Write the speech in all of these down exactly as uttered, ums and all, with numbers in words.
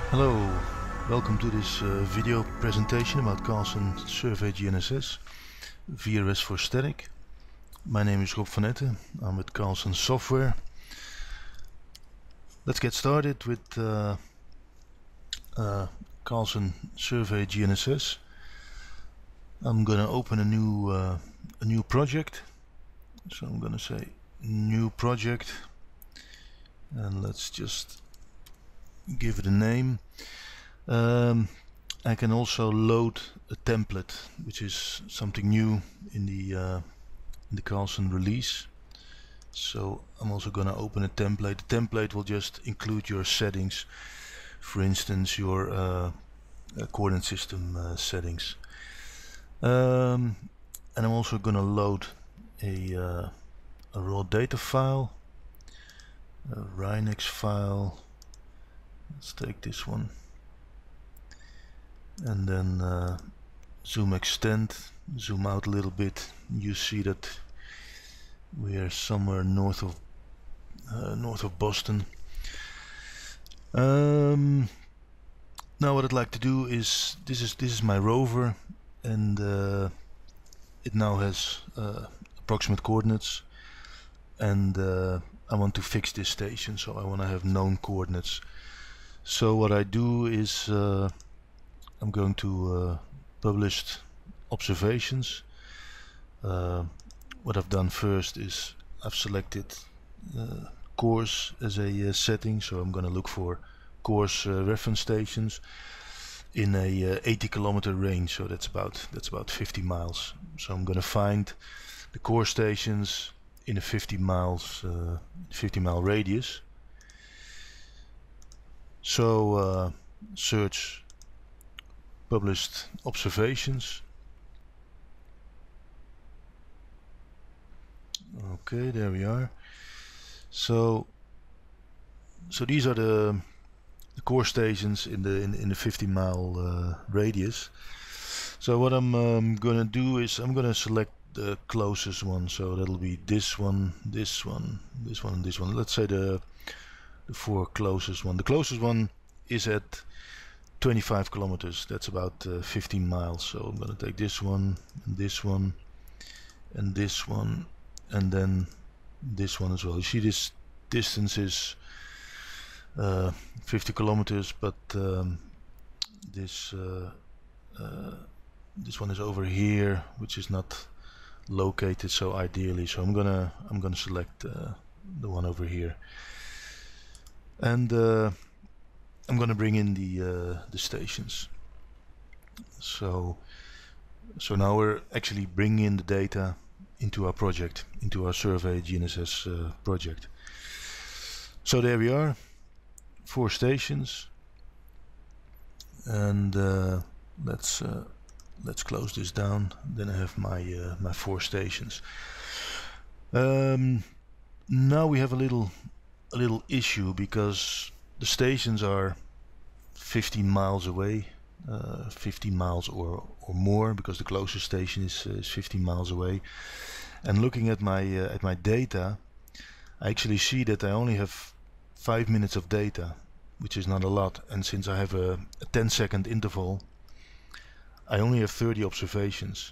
Hello, welcome to this uh, video presentation about Carlson Survey G N S S, V R S for static. My name is Rob van Etten, I'm with Carlson Software. Let's get started with uh, uh, Carlson Survey G N S S. I'm gonna open a new uh, a new project, so I'm gonna say new project, and let's just give it a name. Um, I can also load a template, which is something new in the uh, in the Carlson release. So I'm also going to open a template. The template will just include your settings, for instance your uh, uh, coordinate system uh, settings. Um, and I'm also going to load a, uh, a raw data file, a Rhinex file. Let's take this one, and then uh, zoom extend, zoom out a little bit. You see that we are somewhere north of uh, north of Boston. Um, now what I'd like to do is this is this is my rover, and uh, it now has uh, approximate coordinates, and uh, I want to fix this station, so I want to have known coordinates. So what I do is uh, I'm going to uh, published observations. Uh, what I've done first is I've selected uh, course as a uh, setting, so I'm going to look for course uh, reference stations in a uh, eighty kilometer range, so that's about that's about fifty miles. So I'm going to find the course stations in a fifty miles uh, fifty mile radius. So uh, search published observations. Okay, there we are. So so these are the, the course stations in the in, in the fifty mile uh, radius. So what I'm um, gonna do is I'm gonna select the closest one. So that'll be this one, this one, this one, and this one. Let's say the the four closest one. The closest one is at twenty-five kilometers. That's about uh, fifteen miles. So I'm going to take this one, and this one, and this one, and then this one as well. You see this distance is uh, fifty kilometers, but um, this uh, uh, this one is over here, which is not located so ideally. So I'm gonna I'm gonna select uh, the one over here. And uh, I'm going to bring in the uh, the stations. So so now we're actually bringing in the data into our project, into our survey G N S S uh, project. So there we are, four stations, and uh, let's uh, let's close this down. Then I have my uh, my four stations. Um, now we have a little. a little issue, because the stations are fifteen miles away, uh, fifteen miles or or more, because the closest station is, uh, is fifteen miles away. And looking at my uh, at my data, I actually see that I only have five minutes of data, which is not a lot. And since I have a, a ten second interval, I only have thirty observations.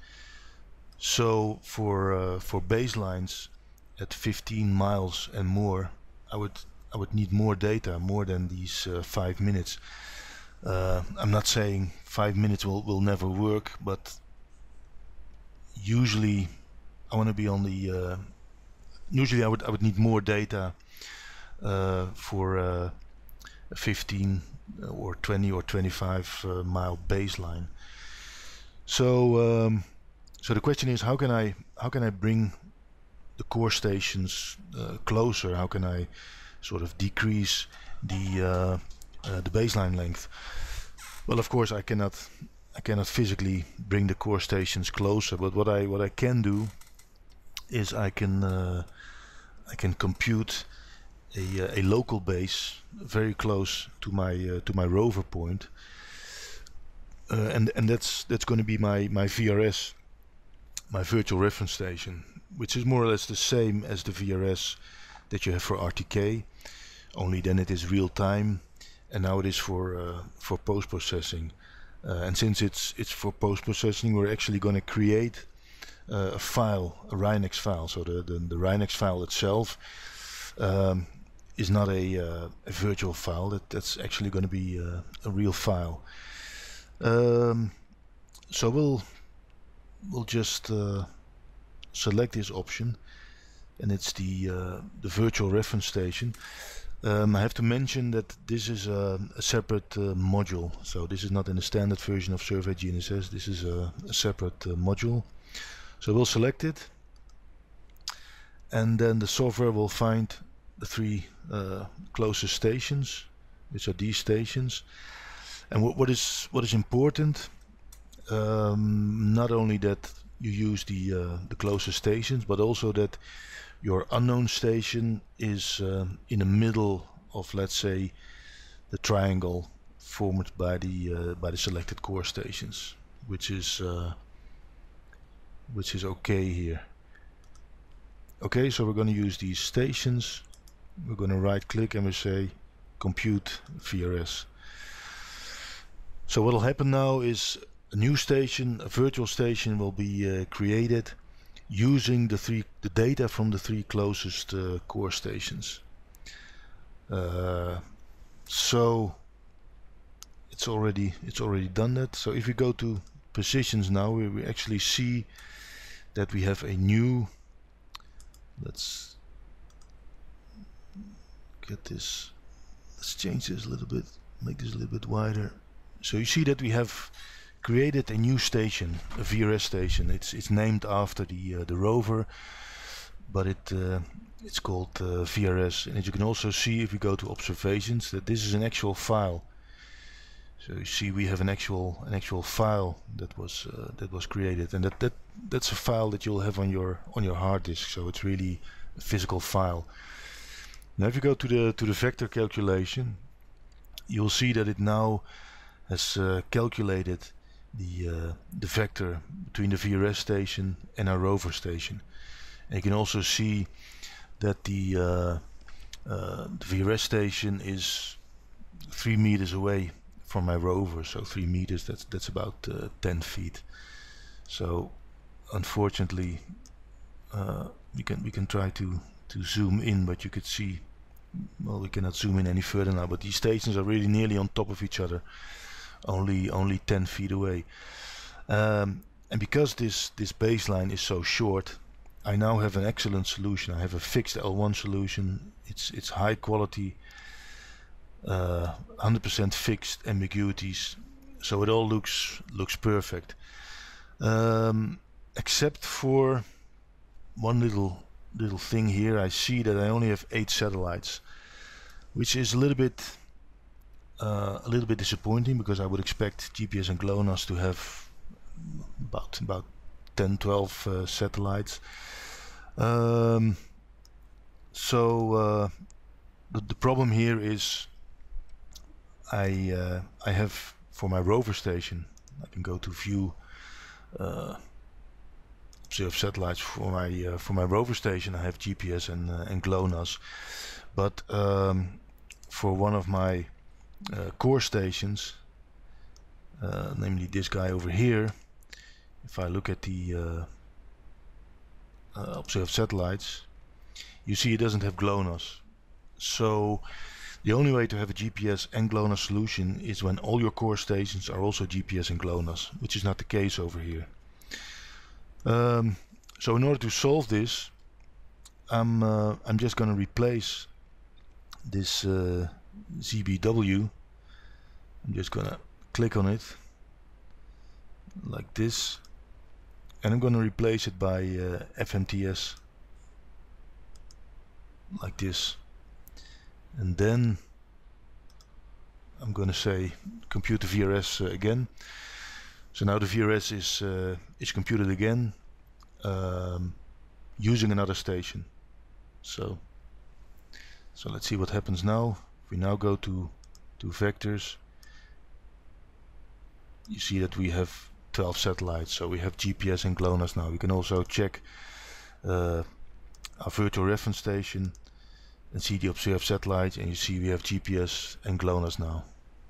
So for uh, for baselines at fifteen miles and more, I would I would need more data, more than these uh, five minutes. Uh, I'm not saying five minutes will, will never work, but usually I want to be on the. Uh, usually I would I would need more data uh, for uh, a fifteen or twenty or twenty-five uh, mile baseline. So um, so the question is, how can I how can I bring the course stations uh, closer? How can I sort of decrease the uh, uh, the baseline length? Well, of course I cannot I cannot physically bring the course stations closer, but what I what I can do is I can uh, I can compute a, uh, a local base very close to my uh, to my rover point, uh, and and that's that's going to be my my V R S, my virtual reference station, which is more or less the same as the V R S that you have for R T K, only then it is real time and now it is for uh, for post-processing. Uh, and since it's it's for post-processing, we're actually going to create uh, a file, a Rhinox file. So the the, the Rhinox file itself um, is not a, uh, a virtual file. That that's actually going to be uh, a real file. Um, so we'll we'll just uh, select this option, and it's the uh, the virtual reference station. Um, I have to mention that this is a, a separate uh, module, so this is not in the standard version of Survey G N S S. This is a, a separate uh, module. So we'll select it, and then the software will find the three uh, closest stations, which are these stations. And what, what is what is important, um, not only that you use the uh, the closest stations, but also that your unknown station is um, in the middle of, let's say, the triangle formed by the uh, by the selected core stations, which is uh, which is okay here. Okay, so we're going to use these stations. We're going to right click and we say compute V R S. So what will happen now is a new station, a virtual station, will be uh, created using the three the data from the three closest uh, core stations. Uh, so it's already it's already done that. So if we go to positions now, we, we actually see that we have a new. Let's get this. Let's change this a little bit. Make this a little bit wider. So you see that we have created a new station, a V R S station. It's it's named after the uh, the rover, but it uh, it's called uh, V R S. And as you can also see, if we go to observations, that this is an actual file. So you see we have an actual an actual file that was uh, that was created, and that that that's a file that you'll have on your on your hard disk. So it's really a physical file. Now if you go to the to the vector calculation, you'll see that it now has uh, calculated the uh, the vector between the V R S station and our rover station. And you can also see that the, uh, uh, the V R S station is three meters away from my rover. So three meters, that's that's about uh, ten feet. So unfortunately, uh, we can we can try to to zoom in, but you could see, well, we cannot zoom in any further now. But these stations are really nearly on top of each other. Only only ten feet away, um, and because this this baseline is so short, I now have an excellent solution. I have a fixed L one solution. It's it's high quality, uh, one hundred percent fixed ambiguities, so it all looks looks perfect, um, except for one little little thing here. I see that I only have eight satellites, which is a little bit. Uh, a little bit disappointing, because I would expect G P S and GLONASS to have about about ten, twelve uh, satellites. Um, so uh, the, the problem here is I uh, I have, for my rover station, I can go to view uh, observe satellites. For my uh, for my rover station I have G P S and uh, and GLONASS, but um, for one of my Uh, core stations, uh, namely this guy over here, if I look at the uh, uh, observed satellites, you see it doesn't have GLONASS. So the only way to have a G P S and GLONASS solution is when all your core stations are also G P S and GLONASS, which is not the case over here. Um, so in order to solve this, I'm uh, I'm just going to replace this uh, Z B W. I'm just gonna click on it like this, and I'm gonna replace it by uh, F M T S like this, and then I'm gonna say compute the V R S uh, again. So now the V R S is uh, is computed again, um, using another station. So so let's see what happens now. We now go to to vectors. You see that we have twelve satellites, so we have G P S and GLONASS now. We can also check uh, our virtual reference station. and see the observed satellite, and you see we have G P S and GLONASS now.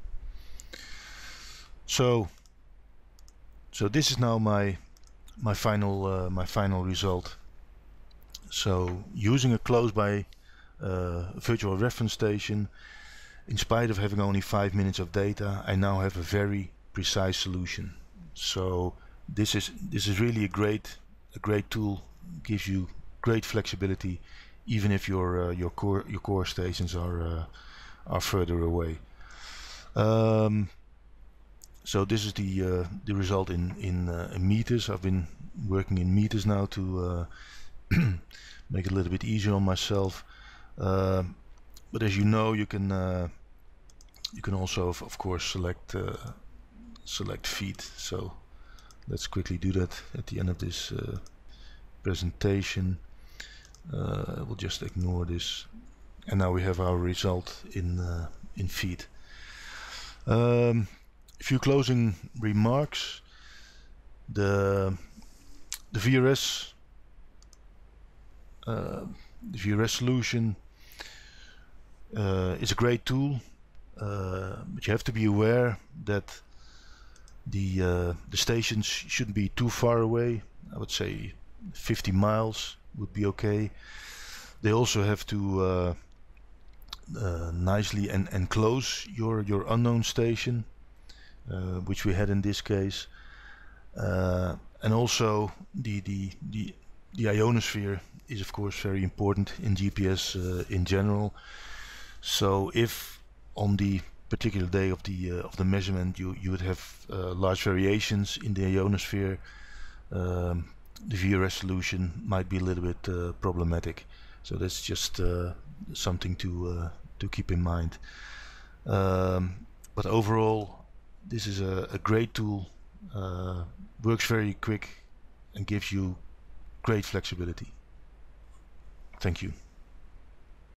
So, so this is now my my final uh, my final result. So using a close by uh, virtual reference station, in spite of having only five minutes of data, I now have a very precise solution. So this is this is really a great a great tool. Gives you great flexibility, even if your uh, your core your core stations are uh, are further away. Um, so this is the uh, the result in in, uh, in meters. I've been working in meters now to uh, make it a little bit easier on myself. Uh, but as you know, you can uh, you can also of, of course select uh, select feet. So let's quickly do that at the end of this uh, presentation. Uh, we'll just ignore this, and now we have our result in uh, in feet. Um, a few closing remarks. The the V R S uh, the V R S solution uh, is a great tool, uh, but you have to be aware that the uh, the stations shouldn't be too far away. I would say fifty miles would be okay. They also have to uh, uh, nicely en enclose your your unknown station, uh, which we had in this case, uh, and also the the the the ionosphere is of course very important in G P S uh, in general. So if on the particular day of the uh, of the measurement you you would have uh, large variations in the ionosphere, um, the V R S solution might be a little bit uh, problematic. So that's just uh, something to uh, to keep in mind. Um, but overall, this is a, a great tool. Uh, works very quick and gives you great flexibility. Thank you.